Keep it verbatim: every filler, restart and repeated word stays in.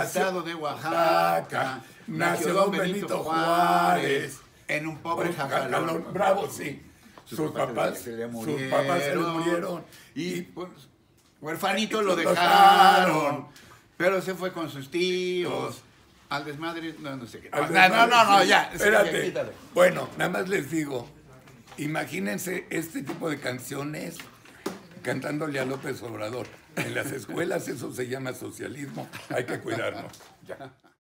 estado de Oaxaca, nació don Benito Juárez, en un pobre jacalón. Bravo, sí. Sus, sus papás se le murieron. Sus papás se le murieron. Y pues, huerfanito lo dejaron, pero se fue con sus tíos. Al desmadre, no, no sé qué. No, desmadre, no, no, no, ya. Espérate. Ya, bueno, nada más les digo, imagínense este tipo de canciones cantándole a López Obrador. En las escuelas eso se llama socialismo, hay que cuidarnos. Ya.